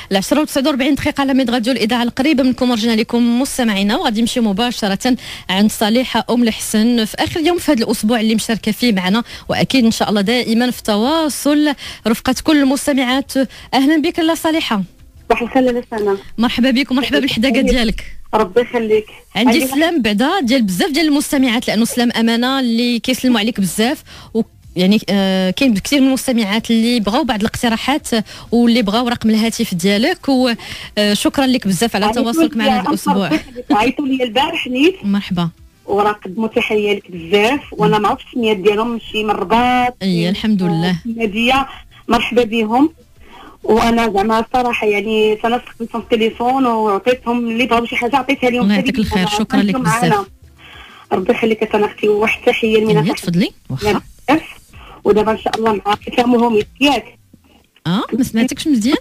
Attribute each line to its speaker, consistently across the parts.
Speaker 1: 10:49 دقيقة على ميد راديو الإذاعة القريبة منكم. رجعنا لكم مستمعينا وغادي نمشي مباشرة عند صالحة أم الحسن في آخر يوم في هذا الأسبوع اللي مشاركة فيه معنا، وأكيد إن شاء الله دائما في تواصل رفقة كل المستمعات. أهلا بك لا صالحة.
Speaker 2: صباح الخير لسنا.
Speaker 1: مرحبا بك ومرحبا بالحداقة ديالك.
Speaker 2: ربي يخليك.
Speaker 1: عندي سلام بعدا ديال بزاف ديال المستمعات، لأنه سلام أمانة اللي كيسلموا عليك بزاف، يعني كاين كثير من المستمعات اللي بغاو بعض الاقتراحات واللي بغاو رقم الهاتف ديالك، وشكرا لك بزاف على تواصلك معنا هذا الاسبوع.
Speaker 2: عيطوا لي البارح نيت.
Speaker 1: مرحبا.
Speaker 2: وراه قدموا تحيه لك بزاف، وانا ما عرفتش السميات ديالهم، شي من الرباط.
Speaker 1: الحمد لله.
Speaker 2: ناديه مرحبا بهم. وانا زعما الصراحه يعني انا استخدمتهم في التليفون وعطيتهم اللي بغاو شي حاجه عطيتها لهم.
Speaker 1: الله يعطيك الخير، شكرا لك بزاف.
Speaker 2: ربي يخليك انا اختي، واحد التحيه لمنى.
Speaker 1: تفضلي. واخا.
Speaker 2: ودابا ان شاء الله مع كلامهم ياك.
Speaker 1: ما سمعتكش مزيان.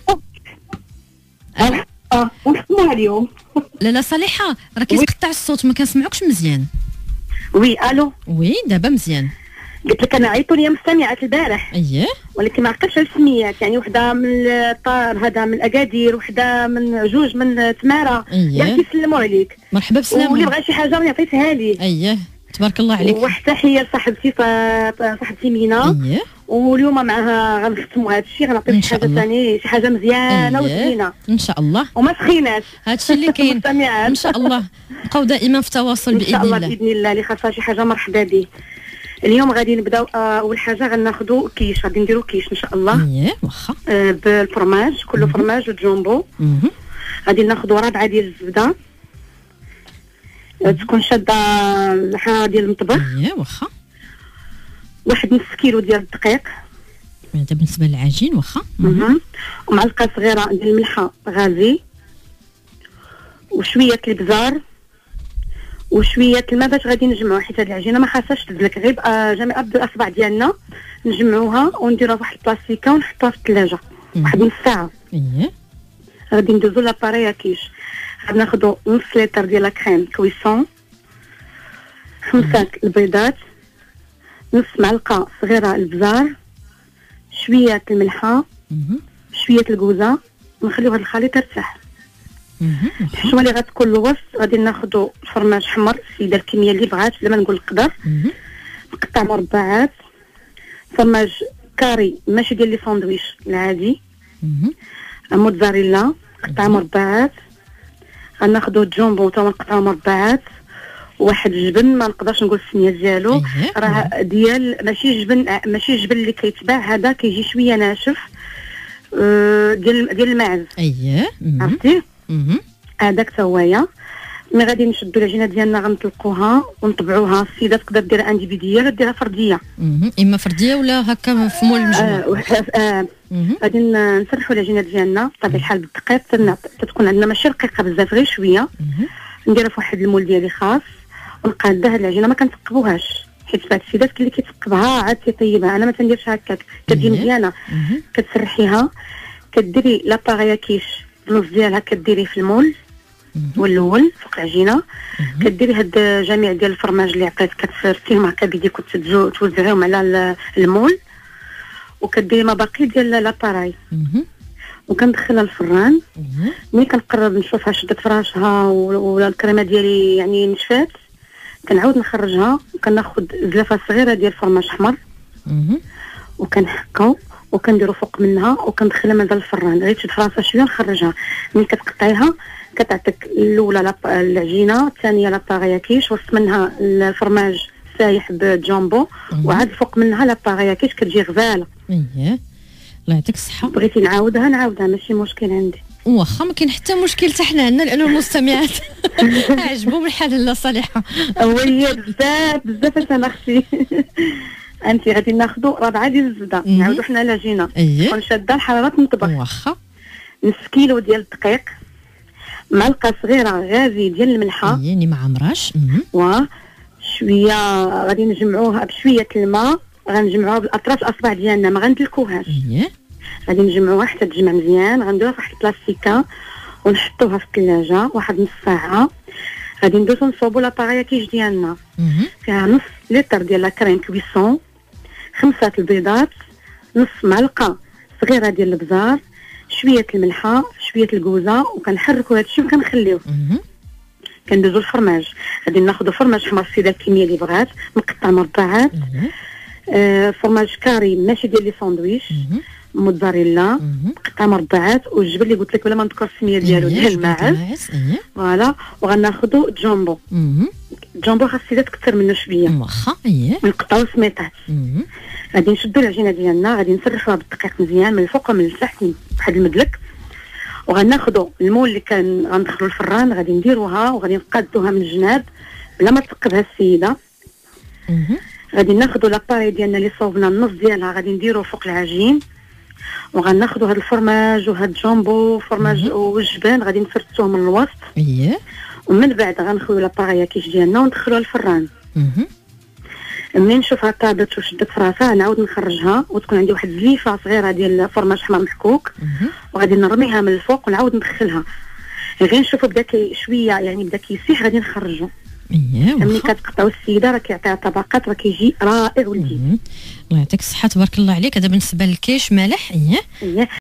Speaker 2: ونخدموها اليوم.
Speaker 1: لا صالحه راه كيتقطع الصوت، ما كنسمعوكش مزيان.
Speaker 2: وي الو.
Speaker 1: وي دابا مزيان.
Speaker 2: قلت لك انا عيطوا لي مستمعات البارح.
Speaker 1: اييه.
Speaker 2: ولكن ما عقلتش على السميات، يعني وحده من الطار هذا من اكادير، وحده من جوج من تماره. يعني كيسلموا عليك.
Speaker 1: مرحبا بسلامه.
Speaker 2: واللي بغى شي حاجه عطيتها لي.
Speaker 1: اييه تبارك الله عليك.
Speaker 2: وواحد تحيه لصاحبتي صاحبتي مينا.
Speaker 1: اييه.
Speaker 2: واليوم معها غنختموا هذا الشيء، غنعطيك شي حاجه ثاني، شي حاجه مزيانه وزينه
Speaker 1: ان شاء الله،
Speaker 2: وما سخيناش.
Speaker 1: هذا الشيء اللي كاين. ان شاء الله نبقاو دائما في تواصل باذن الله.
Speaker 2: باذن الله اللي خاصها شي حاجه مرحبا به. اليوم غادي نبداو. اول حاجه غناخذوا كيش، غادي نديروا كيش ان شاء الله.
Speaker 1: اييه واخا.
Speaker 2: بالفرماج، كله فرماج وجامبو. غادي ناخذوا 4 ديال الزبده، تكون شاده الحراره ديال المطبخ.
Speaker 1: اييه واخا.
Speaker 2: واحد نص كيلو ديال الدقيق،
Speaker 1: هذا بالنسبه للعجين. واخا.
Speaker 2: ومعلقه صغيره ديال الملحه غازي، وشويه الابزار، وشويه الماء باش غادي نجمعوها، حيت هاد العجينه ما خاصهاش تدلك، غير جميع الاصابع ديالنا نجمعوها ونديروها في واحد البلاستيكه ونحطوها في الثلاجه واحد نص ساعه.
Speaker 1: اييه. غادي
Speaker 2: ندوزو لاباري كيش. غادي ناخذوا نص لتر ديال الكريم كويسون، 5 البيضات، نص معلقه صغيره البزار، شويه الملحه، شويه الكوزه، ونخليو هاد الخليط يرتاح. الحشوه اللي غتكون الوسط غادي ناخذوا فرماج حمر، السيده الكميه اللي بغات بلا ما نقول القدر، نقطع مربعات، فرماج كاري ماشي ديال لي ساندويش العادي، موتزاريلا قطع مربعات، غناخذوا الجامبون تا نقطعوا مربعات، واحد الجبن ما نقدرش نقول السميه ديالو، راه ديال ماشي جبن اللي كيتباع، هذا كيجي شويه ناشف، ديال الماعز.
Speaker 1: اييه
Speaker 2: عرفتي. هذاك تا هويا. ملي غادي نشدوا العجينه ديالنا غنطلقوها ونطبعوها. السيده تقدر ديرها انديفيديال، ديرها فرديه،
Speaker 1: اما فرديه ولا هكا في مول المجموع.
Speaker 2: غادي نسرحوا العجينه ديالنا بطبيعه الحال بالدقيق، تكون عندنا ماشي رقيقه بزاف، غير شويه. نديرها في واحد المول ديالي خاص، ونقادها. هاد العجينه ما كنثقبوهاش، حيت بعض السيدات اللي كيتثقبها عاد تيطيبها، انا ما تنديرش هكاك، كتجي مزيانه. كتسرحيها، كديري لاباغي كيش النص ديالها، كديريه في المول والاول فوق العجينه، كديري هاد جميع ديال الفرماج اللي عطيت، كتفرتيهم هكا بيديك وتوزعيهم على المول، وكديري ما باقي ديال لاباراي، وكندخلها الفران. ملي كنقرب نشوفها شدت فراشها ولا الكريمه ديالي يعني نشفات، كنعاود نخرجها، وكناخذ زلافه صغيره ديال فرماج احمر، وكنحكاو وكنديروا فوق منها، وكندخلها مازال الفران، غير تشد فراسها شويه نخرجها. ملي كتقطعيها كتعطيك الاولى العجينه، الثانيه لاباغي كيش، وسط منها الفرماج سايح بجامبو، وعاد فوق منها لاباغي كيش، كتجي غزاله.
Speaker 1: اييه الله يعطيك الصحه.
Speaker 2: بغيتي نعاودها ماشي مشكل عندي.
Speaker 1: واخا ما كاين حتى مشكل حتى حنا عندنا، لانه المستمعات عجبهم الحال. لا صالحه
Speaker 2: وهي بزاف انا اختي. انت غادي ناخذوا 4 ديال الزبده، نعاودوا حنا العجينه تكون شاده الحراره المطبخ.
Speaker 1: واخا.
Speaker 2: نص كيلو ديال الدقيق، معلقه صغيره غازي ديال الملحه،
Speaker 1: يعني ما عمراش،
Speaker 2: شويه غادي نجمعوها بشويه الماء، غنجمعوها بالاطراف الاصبع ديالنا، ما غندلكوهاش. غادي نجمعوها حتى تجمع مزيان، غنديروها في واحد البلاستيكه ونحطوها في الثلاجه واحد نص ساعه. غادي ندوزو نصوبو لاباغي كيش ديالنا، فيها نص لتر ديال لا كريم كويسون، 5 البيضات، نص معلقه صغيره ديال البزار، شويه الملحه، شويه الكوزه وكنحركوا هذا الشيء وكنخليوه. كندوزو الفرماج، غادي ناخذ فرماج حمر السيده الكميه اللي بغات مقطع مربعات. فرماج كاري ماشي ديال لي ساندويش، موتزاريلا مقطع مربعات، والجبن اللي قلت لك بلا ما نذكر السميه ديالو ديال الماعز. فوالا، وغناخذوا جامبو. جامبو خاص السيده تكثر منه شويه
Speaker 1: واخا.
Speaker 2: ونقطعوا سميطات. غادي نشدوا العجينه ديالنا، غادي نسرحوها بالدقيق مزيان من الفوق ومن التحت بواحد المدلك، وغناخذوا المول اللي كان غندخلوا الفران، غادي نديروها وغادي نقادوها من الجناب بلا ما تثقبها السيده. غادي ناخذوا لاباري ديالنا اللي صوبنا النص ديالها، غادي نديروه فوق العجين، وغناخذوا هذا الفرماج وهذا الجامبو فرماج والجبن غادي نفرتوه من الوسط. ومن بعد غنخويو لاباري كيش ديالنا وندخلوها الفران. منين نشوفها طابت وشدت في راسها نعاود نخرجها، وتكون عندي واحد الزليفه صغيره ديال فرماج حمر محكوك، وغادي نرميها من الفوق ونعاود ندخلها. غير نشوفوا بدا شويه يعني بدا كيسيح غادي نخرجو. ملي كتقطعوا السيده راه كيعطيها طبقات، راه كيجي رائع ولذيذ.
Speaker 1: الله يعطيك الصحه، تبارك الله عليك. هذا بالنسبه للكيش مالح.